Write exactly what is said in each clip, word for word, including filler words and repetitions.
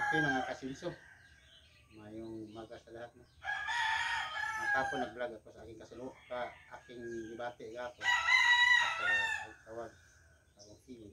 Okay mga kasinso, mayong umaga sa lahat no. Ang kapon nag-vlog ako sa aking kasalo, ka aking debate gapo. Ako ang tawag akong feeling.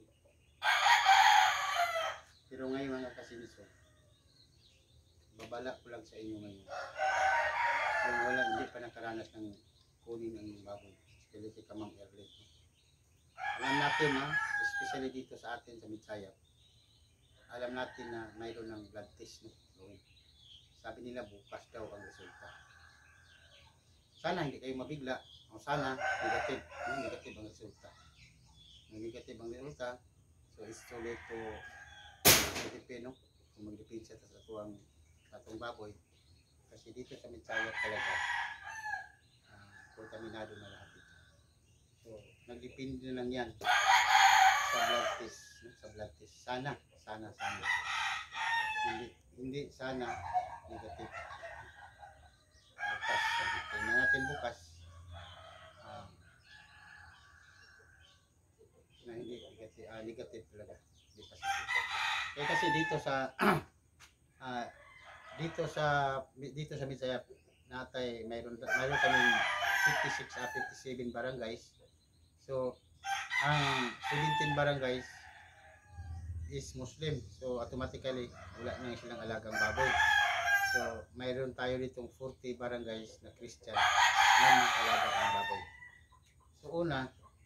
Pero ngayon mga kasinso, babala ko lang sa inyo ngayon. Kung wala, hindi pa nakaranas ng kunin ang baboy, especially kay Kamang Erlet. No? Alam natin ha, especially dito sa atin sa Mitsayap, alam natin na mayroon ng blood test no, gawin. Sabi nila bukas daw ang resulta. Sana hindi kayo mabigla o sana negative, no? Negative ang resulta. Kung negative ang resulta, so it's too late to magdepend, no? Kung magdepend siya sa tuwang atong baboy. Kasi dito sa Mitsayap talaga, uh, kontaminado na lahat ito. So, nagdepende na lang yan sa blood test, no? Sa blood test. Sana, sana, sana. Hindi, hindi sana negative. Bukas, tingnan natin bukas. Um, na hindi negative, uh, negative talaga. Hindi positive. Eh kasi dito sa uh, dito sa dito sa Mitsayap natay mayroon mayroon kaming fifty-six a fifty-seven barangays. So ang seventeen barangays is Muslim. So automatically wala na silang alagang baboy. So mayroon tayo ditong forty barangays na Christian na mag-alaga ng baboy. So una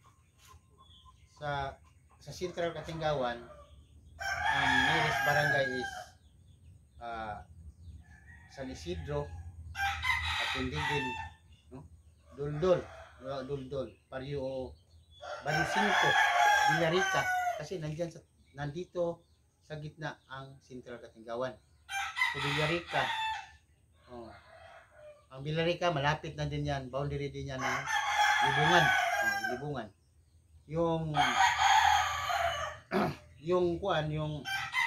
sa sa Central Katinggawan ang nearest barangay is uh, San Isidro at Tindigin, no? Duldol, no? Duldol, Paryo o Barrio cinco, Villarica, kasi nandiyan sa nandito sa gitna ang Central Katinggawan. So Villarica, oh, ang Villarica malapit na din yan, boundary din yan ng Libungan, oh, Libungan. Yung yung kuan, yung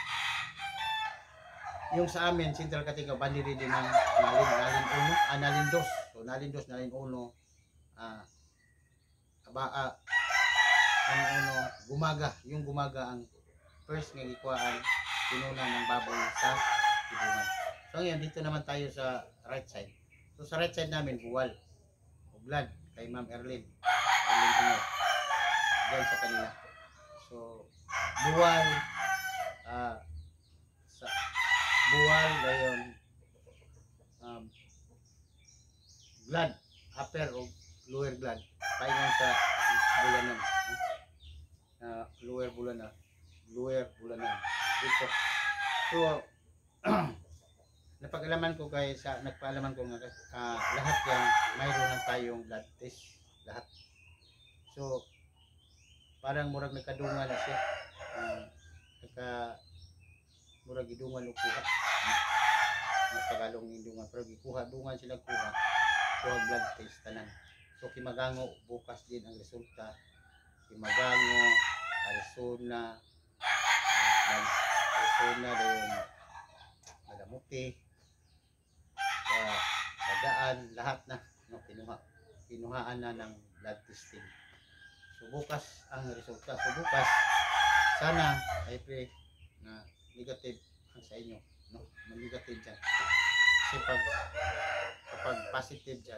yung sa amin Central Katinggawan boundary din ng Nalin, Nalin uno, ah, Nalin dos. So Nalin dos, Nalin uno, ah, aba, ah, Nalin uno, Gumaga, yung Gumaga ang first nga gikuhaan pinunan ng baboy sa Libungan. So ngayon dito naman tayo sa right side. So sa right side namin Buwal, Ublad, kay Ma'am Erlin, Erlin Pinor, dyan sa kanila. So Buwal, ah, sa Buwal gayon, um, blood, upper o lower blood, paingon sa Bulanan, uh, lower Bulanan, lower Bulanan dito. So napag-alaman ko kay sa nagpaalaman ko nga uh, lahat yan mayroon na tayong blood test lahat. So parang murag nagkadungan na siya, uh, nagka murag gidungan o kuha, mas Tagalog ng dungan, pero gikuha dungan sila kuha, kuha blood test tanan. So Kimagango bukas din ang resulta. Kimagango, Arizona, uh, Arizona dayon Magamuti, uh, Sagaan, lahat na no, kinuha kinuhaan na ng blood testing. So bukas ang resulta. So bukas sana I pray na negative ang sa inyo, no? Negative dyan. Kasi pag kapag positive dyan,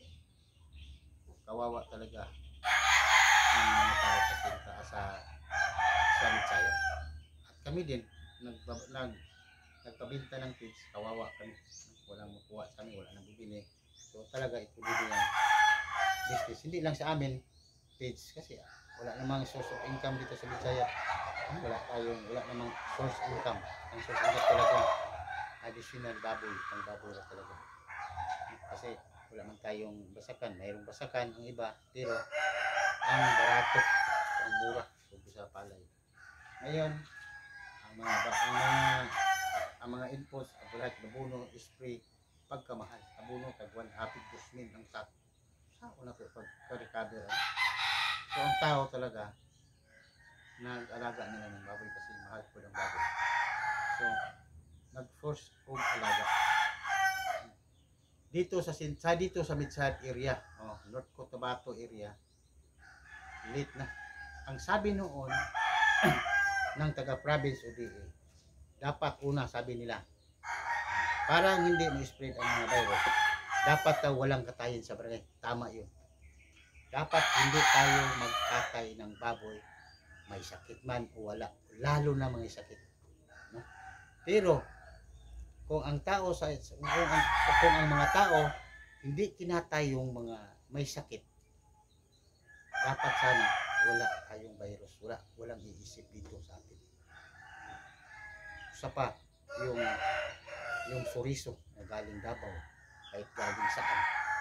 kawawa talaga ang mga tao sa sinta sa sa Mitsayap. At kami din nag, nag nagpabinta ng pigs, kawawa kami. Walang makuha sa amin, wala nang bibili. So talaga ito din yung business. Hindi lang sa amin pigs kasi wala namang source of income dito sa Mitsayap. Wala tayong, wala namang source income. Ang source income talaga additional baboy, pang baboy na talaga. Kasi wala man tayong basakan, mayroong basakan ang iba, pero ang barato, ang mura, so sa palay. Ngayon, ang mga ang mga ang mga inputs, lahat abono, spray, pagkamahal. Abono kag one happy gusmin ang sak. Sa una ko pag-recover. So ang tao talaga nag-alaga nila ng baboy kasi mahal po ng baboy. So nag-force og alaga. Dito sa sa dito sa Mitsayap area, oh, North Cotabato area, late na. Ang sabi noon ng taga-province O D A, dapat una sabi nila, para hindi ma-spread ang mga virus, dapat daw walang katayin sa barangay. Tama yun. Dapat hindi tayo magkatay ng baboy, may sakit man o wala, lalo na mga sakit. No? Pero kung ang tao sa kung ang, kung ang mga tao hindi kinatay yung mga may sakit, dapat sana wala tayong virus, wala walang iisip dito sa atin. Isa pa, yung yung suriso na galing Davao, kahit galing saan.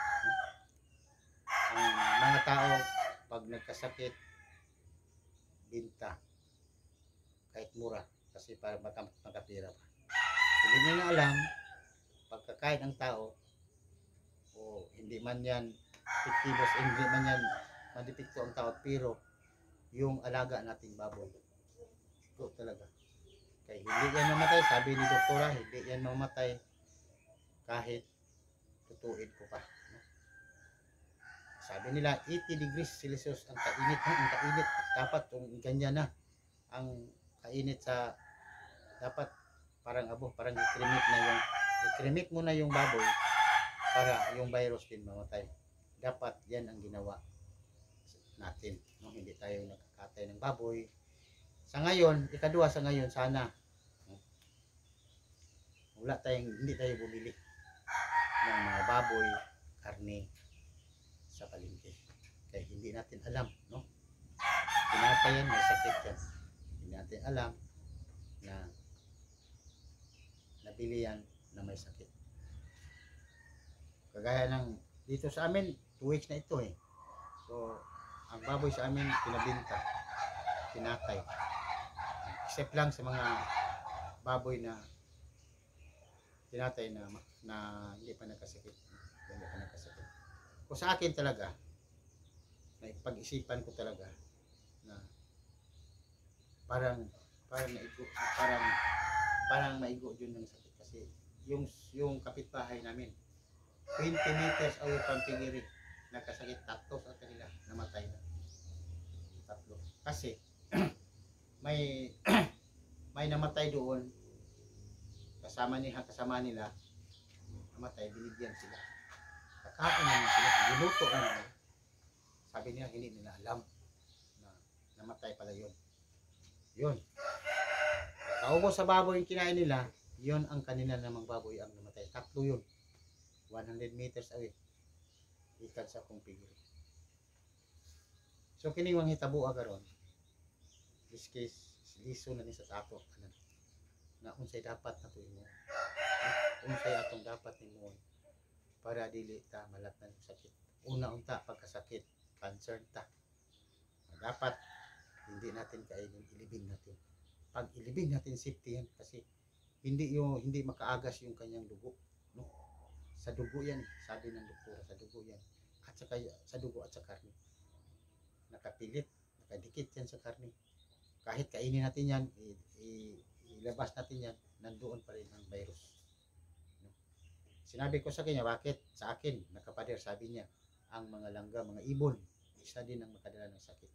Ang mga tao pag nagkasakit, binta kahit mura kasi para maka, makapira pa. Hindi nyo na alam pagkakain ng tao o hindi man yan piktibos, hindi man yan madipikto ang tao, pero yung alaga nating baboy ito talaga kaya hindi yan mamatay. Sabi ni doktora, hindi yan mamatay kahit tutuin ko pa. Sabi nila eighty degrees Celsius ang kainit, ha? Ang kainit dapat kung ganyan na ang kainit sa dapat parang abo, parang i-cremate na yung i-cremate mo na yung baboy para yung virus din mamatay. Dapat yan ang ginawa natin, no? Hindi tayo nakakatay ng baboy sa ngayon. Ikadua sa ngayon, sana no? Wala tayong, hindi tayo bumili ng mga baboy, karne sa palengke kaya hindi natin alam, no? Tinatayan, may sakit yan, hindi natin alam na nabili yan na may sakit. Kagaya ng dito sa amin, two weeks na ito eh. So ang baboy sa amin pinabinta, tinatay, except lang sa mga baboy na tinatay na, na hindi pa nagkasakit, hindi pa nagkasakit. Kung sa akin talaga, pag-isipan ko talaga na parang parang maigo, parang parang maigo yun ng sakit kasi yung yung kapitbahay namin twenty meters away from Pigiri, nagkasakit, tatlo sa kanila namatay na, tatlo kasi may may namatay doon kasama niya kasama nila namatay, binigyan sila, kakain naman sila, niluto naman. Sabi nila hindi nila alam na namatay pala yun. Yun. Kaubos sa baboy yung kinain nila, yun ang kanila namang baboy ang namatay. Tatlo yun. one hundred meters away. Ikan sa akong Pigiri. So kining wang hitabo agaron. This case, liso na ni sa ato. Ano, na unsay dapat na to imo. Unsay atong dapat nimo para dili ta malatnan yung sakit. Una unta pagkasakit, cancer ta. Dapat hindi natin kainin, ilibing natin. Pag ilibing natin, safety yan kasi hindi yung hindi makaagas yung kanyang dugo, no? Sa dugo yan, sabi ng doktora, sa dugo yan. At saka sa dugo at sa karne. Nakapilit, nakadikit yan sa karne. Kahit kainin natin yan, ilabas natin yan, nandoon pa rin ang virus. No? Sinabi ko sa kanya, bakit? Sa akin, nakapader, sabi niya, ang mga langga, mga ibon, isa din ang makadala ng sakit.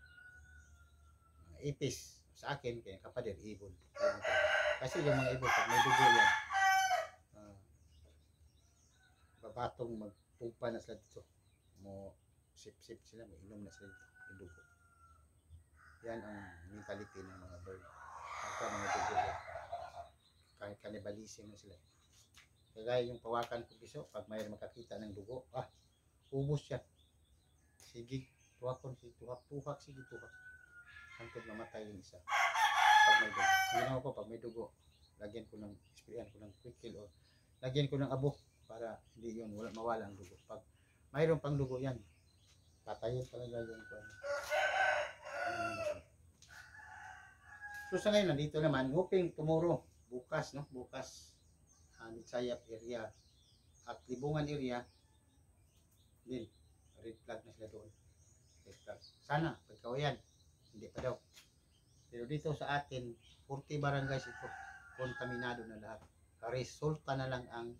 Mga ipis, sa akin, kaya kapader, ibon. Kasi yung mga ibon, pag may dugo yan, uh, babatong magpumpa na sila dito. Mo, sip-sip sila, may inom na sila dito, yung dugo. Yan ang mentality ng mga bird. Pagka mga dugo yan, kahit kanibalism na sila. Kaya yung pawakan ko piso, pag may makakita ng dugo, ah, ubos yan. Sige, tuwakon, sige, tuhak, tuhak, sige, tuhak. Hantod mamatay yung isa. Pag may dugo. Ang ginawa ko, pag may dugo, lagyan ko ng, sprayan ko ng quick kill o lagyan ko ng abo para hindi yun, wala, mawala ang dugo. Pag mayroon pang dugo yan, patayin talaga yung kwan. So sa ngayon, nandito naman, hoping tomorrow, bukas, no? Bukas, uh, Mitsayap area at Libungan area, din, red flag na sila doon. Red flag. Sana, pagkawayan, hindi pa daw. Pero dito sa atin, forty barangays ito, kontaminado na lahat. Resulta na lang ang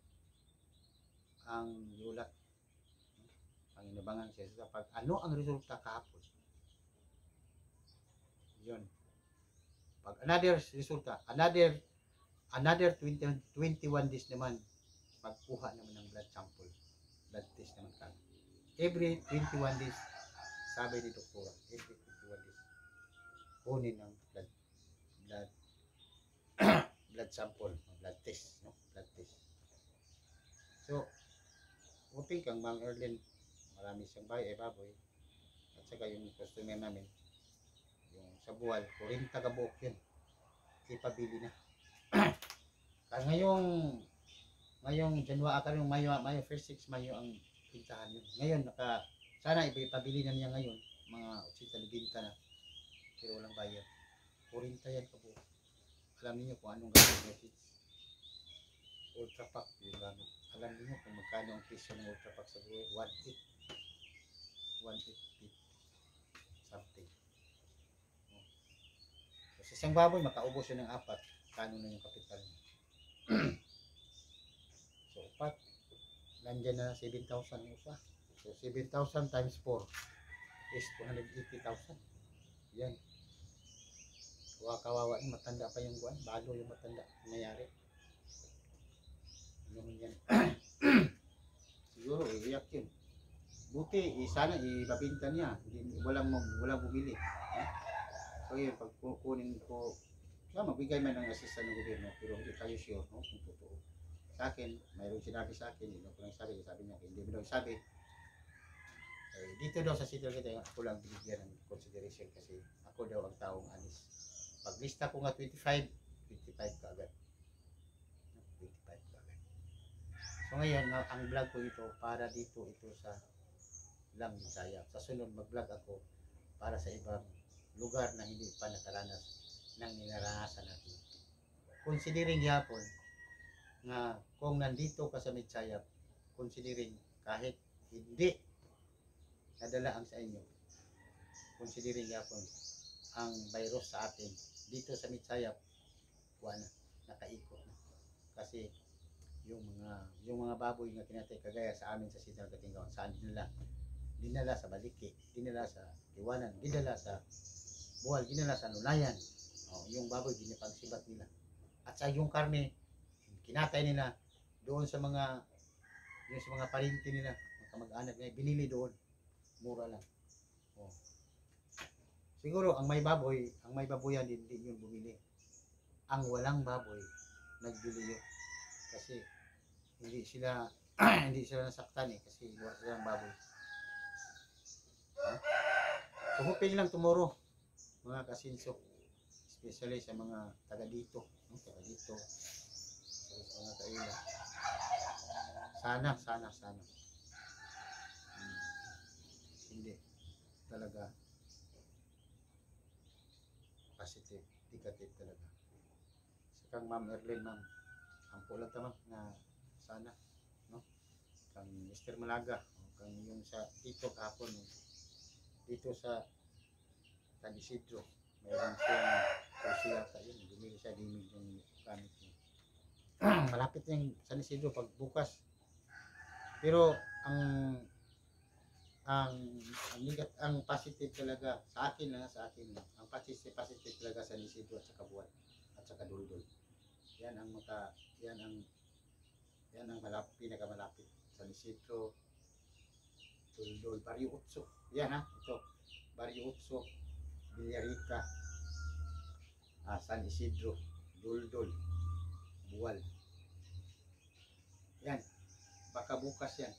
ang yulat. Ang inabangan siya sa pag ano ang resulta kahapon. Yun. Pag another resulta, another another twenty, twenty-one days naman, magkuha naman ng blood sample. Blood test naman ka. Every twenty-one days, sabi ni doktora, every twenty-one days, kunin ng blood, blood, blood sample, blood test, no? Blood test. So, hoping kang Ma'am Erlyn, marami siyang bay, eh, baboy. At saka yung customer namin, yung sa buwal, forty kabuok yun. Ipabili na. Kasi ngayong, ngayong January, yung Mayo, Mayo, first six Mayo ang pintahan yun. Ngayon, naka, sana ipabili na niya ngayon, mga eighty libinta na. Pero walang bayad. forty yan kabuok. Alam niyo kung anong gagawin niya, kids. Ultra pack yung gamit. Alam niyo kung magkano ang presyo ng ultra pack sa buhay. one eight. one eight feet. Something. Oh. So, sa isang baboy, makaubos yun ng apat. Kano na yung kapital niya. So, apat. Nandiyan na seven thousand yung isa. So, seven thousand times four is two hundred eighty thousand. Yan. Kawawa yung matanda pa yung buwan. Balo yung matanda. Mayari. Ano man yan. Siguro, iiyak yun. Buti, eh, sana ibabinta niya. Hindi, walang, walang bumili. Eh? So yun, pag kukunin ko, siya magbigay man ng assistant ng gobyerno, pero hindi tayo sure, no? Kung totoo. Sa akin, mayroong sinabi sa akin, yun ko lang sabi, sabi niya, hindi mo daw sabi. Eh, dito daw sa sitio kita, ako lang binigyan ng consideration kasi ako daw ang taong anis. Pag lista ko nga twenty-five, twenty-five ka agad. twenty-five ka agad. So ngayon, ang vlog ko ito, para dito ito sa lang Bisaya. Sa sunod, mag-vlog ako para sa ibang lugar na hindi pa nakaranas ng ninaranasan natin. Considering yapon nga kung nandito ka sa Mitsayap, considering kahit hindi nadala ang sa inyo, considering yapon ang virus sa atin dito sa Mitsayap, wala, nakaikot na. Kasi yung mga yung mga baboy na kinatay kagaya sa amin sa Sidral Katingawan, saan dinala? Dinala sa Baliki, dinala sa Tiwanan, dinala sa Buwal, dinala sa Nunayan. Oh, yung baboy ginipagsibat nila. At sa yung karne, kinatay nila doon sa mga yung sa mga parinti nila, mga kamag-anak nila, binili doon. Mura lang. Oh. Siguro ang may baboy, ang may baboyan din din yung bumili. Ang walang baboy, nagbili yun. Kasi hindi sila hindi sila nasaktan eh kasi wala silang baboy. Huh? So hoping lang tomorrow mga kasinso, especially sa mga taga dito, no? Taga dito, sa mga kaila. Sana, sana, sana. Hmm. Hindi talaga positive, negative talaga. Sa kang Ma'am Erlyn, ma'am, ang pulat naman na sana, no? Kang Mister Malaga, kang yung sa dito kahapon, dito sa San Isidro, mayroon siyang kursi yata yun, bumili siya, dimig yung gamit niya. Malapit yung San Isidro pag bukas. Pero ang ang ang, negat, ang positive talaga sa akin na sa akin ang positive positive talaga sa San Isidro at saka Buwan at saka Duldul. Yan ang maka yan ang yan ang malapit, pinakamalapit. San Isidro, Duldul, Barrio Utso. Yan ha, ito. Barrio Utso, Villarica, ah, San Isidro, Duldul, Buwal. Yan. Baka bukas yan.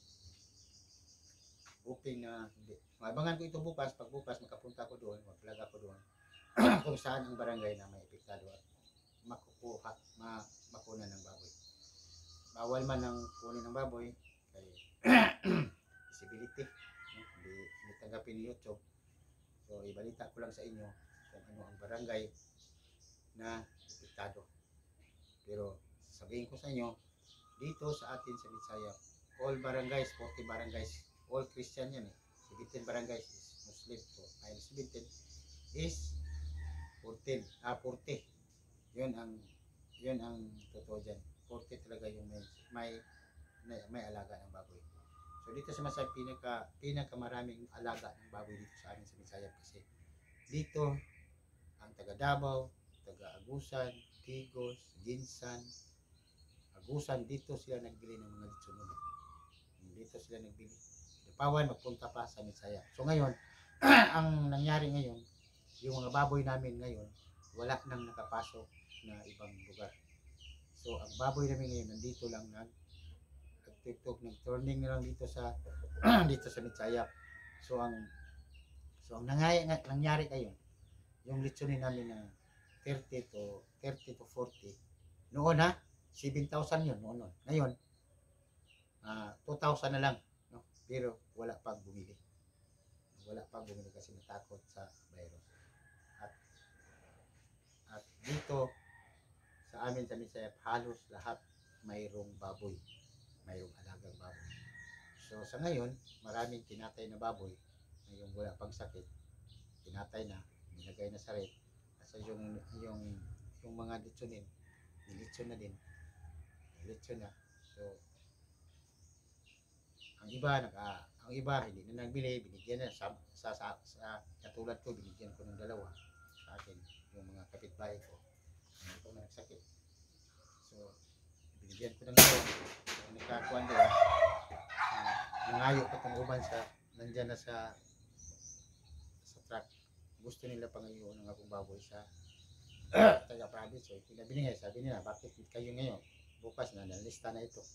Hoping na hindi. Mabangan ko ito bukas. Pag bukas makapunta ko doon, mag-vlog ako doon kung saan ang barangay na may epektado at makukuha, ma makunan ng baboy. Bawal man ang kunin ng baboy kay visibility, no? Hindi, hindi tanggapin ni YouTube. So ibalita ko lang sa inyo kung ano ang barangay na epektado. Pero sabihin ko sa inyo, dito sa atin sa Bisaya, all barangays, forty barangays, all Christian yan eh. seventeen barangays is Muslim. So, ay seventeen is fourteen, ah forty. Yun ang yun ang totoo dyan. forty talaga yung may may, may, may alaga ng baboy. So dito sa Masay, pinaka pinaka maraming alaga ng baboy dito sa amin sa Bisaya kasi dito ang taga Davao, taga Agusan, Tigos, Ginsan, Agusan, dito sila nagbili ng mga lechon ulo. Dito sila nagbili. Dapawan, magpunta pa sa Misaya. So ngayon, ang nangyari ngayon, yung mga baboy namin ngayon, wala nang nakapasok na ibang lugar. So ang baboy namin ngayon, nandito lang nag nagtutok, nag-turning na lang dito sa dito sa Misaya. So ang so ang nangyari, nangyari kayo, yung litsonin namin na thirty to thirty to forty, noon ha, seven thousand yun noon, noon. Ngayon, uh, two thousand na lang, no? Pero wala pang bumili. Wala pang bumili kasi natakot sa virus. At, at dito, sa amin sa Misaya, halos lahat mayroong baboy. Mayroong alagang baboy. So sa ngayon, maraming tinatay na baboy na yung wala pang sakit, tinatay na, nilagay na sa rep. Kasi yung, yung, yung mga litsonin, nilitson na din. Nilitson na. So, ang iba, nag, uh, ang iba, hindi na nagbili, binigyan na, sa, sa, sa, sa katulad ko, binigyan ko ng dalawa sa akin, yung mga kapitbahay ko. Hindi ko na nagsakit. So, binigyan ko ng dalawa. So, nagkakuan dalawa. Uh, nangayo pa itong uban sa, nandyan na sa, sa truck. Gusto nila pangayoon ng akong baboy sa taga province. So, pinabinigay, sabi nila, bakit kayo ngayon? Bukas na, nalista na ito.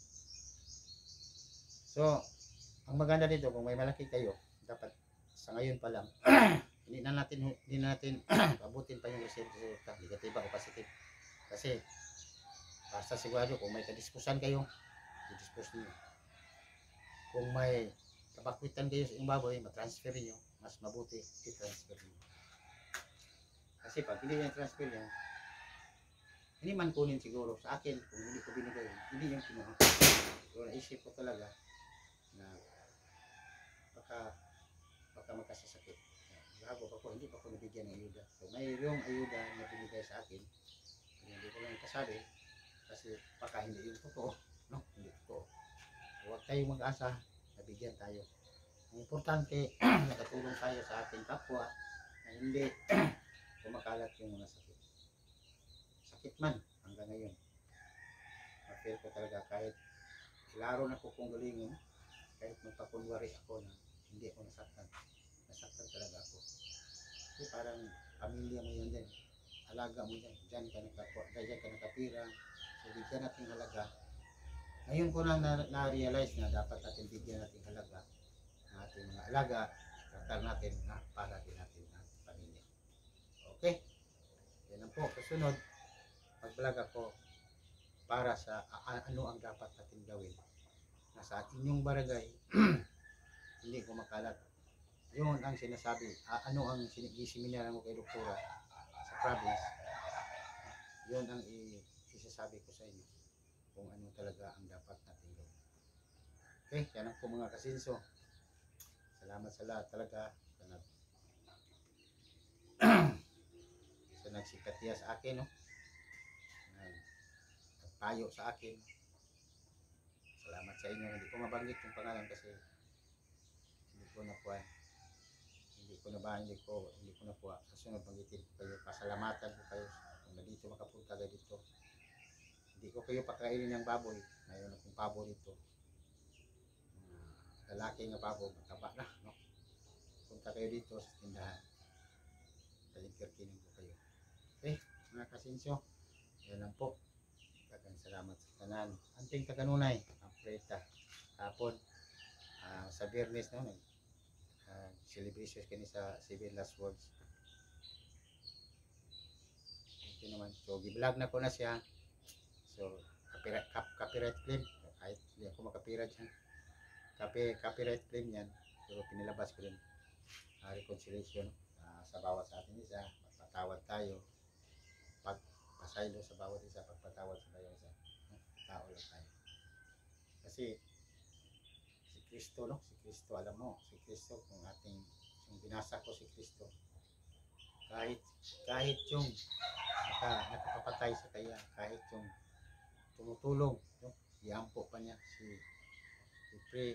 So, ang maganda dito, kung may malaki kayo, dapat sa ngayon pa lang, hindi na natin, hindi natin abutin pa yung resulta, negatiba o positive. Kasi, basta sigurado, kung may kadispusan kayo, i-dispose niyo. Kung may kabakwitan kayo sa inyong baboy, matransfer niyo, mas mabuti, i-transfer niyo. Kasi pag hindi yung transfer niyo, hindi man kunin siguro sa akin, kung hindi ko binigay, hindi yung kinuha. So, naisip ko talaga na baka baka magkasasakit. Bago pa ko, hindi pa ko nabigyan ng ayuda. So, mayroong ayuda na binigay sa akin. Hindi ko lang kasabi kasi baka hindi yung totoo. No? Hindi totoo. So, huwag kayong mag-asa, nabigyan tayo. Ang importante, nakatulong tayo sa ating kapwa na hindi kumakalat yung mga sakit. Sakit man hanggang ngayon. Ma-feel ko talaga kahit laro na ko kung galingon, kahit magpakunwari ako na hindi ako nasaktan. Nasaktan talaga ako. Kasi parang pamilya mo yun din. Alaga mo yan. Diyan ka nakakuha, diyan ka nakapira. So bigyan natin halaga. Ngayon ko lang na-realize na, na dapat natin bigyan natin halaga ng ating mga alaga. Tratar natin na para din natin ang pamilya. Okay? Yan lang po. Kasunod, mag-vlog ako para sa uh, ano ang dapat natin gawin na sa inyong barangay hindi ko makalat. Yun ang sinasabi. Uh, ano ang sinigisiminar mo kay doktora sa province. Yun ang isasabi ko sa inyo kung ano talaga ang dapat natin gawin. Okay? Yan ang po mga kasinso. Salamat sa lahat talaga sa nag sa nagsikatiya sa akin, no? Nagpayo sa akin. Salamat sa inyo. Hindi ko mabanggit yung pangalan kasi hindi ko nakuha. Hindi ko na ba, hindi ko, hindi ko nakuha. Kasi nabanggitin ko kayo. Pasalamatan ko kayo kung na dito makapunta kayo dito. Hindi ko kayo pakainin ng baboy. Mayroon akong pabo dito. Uh, lalaki nga pabo, mataba na, no? Punta kayo dito sa tindahan. Taligkarkinin ko kayo. Okay, mga kasinsyo. Yan lang po. Dagang salamat sa tanan. Anting taganunay, ang preta. Hapon, uh, sa Biyernes na, no, uh, celebration kani sa Seven Last Words. Okay naman. So, gi-vlog na ko na siya. So, copyright, copyright claim. Kahit hindi ako makapiright yan. Copy, copyright claim yan. Pero pinilabas ko rin. Uh, reconciliation uh, sa bawat sa atin isa. Magpatawad tayo. Pagpasaylo sa bawat isa. Pagpatawad sa bawat isa. Tao lang tayo. Kasi si Kristo, no? Si Kristo, alam mo, si Kristo, kung ating, yung binasa ko si Kristo, kahit, kahit yung naka, nakapapatay sa kaya, kahit yung tumutulong, no? Iampo pa niya si, si Pre,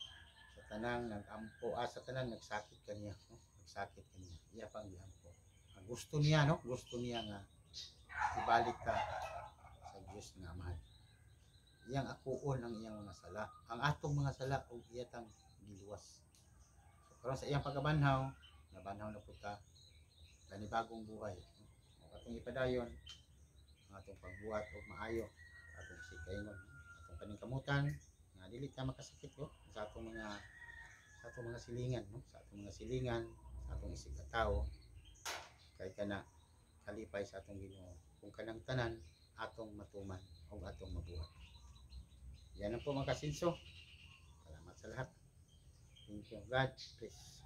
sa tanang nag-ampo, ah, sa tanang nagsakit kanya, no? Nagsakit kanya, iya pang iampo. gusto niya no gusto niya nga ibalik ka sa Dios nga mahal. Iyang akuon ang iyang mga sala, ang atong mga sala ug iyatang giluwas. So karon sa iyang pagkabanhaw nabanhaw na pud ka panibagong buhay no? Ug atong ipadayon ang atong pagbuhat og maayo atong sikayngon atong paningkamutan nga dili ta makasakit ko sa atong mga sa atong mga silingan no sa atong mga silingan sa atong isig ka tawo kay kana kalipay sa atong Ginoo kung kanang tanan atong matuman ug atong mabuhat. Yan ang po mga kasinso. Salamat sa lahat. Thank you. God bless.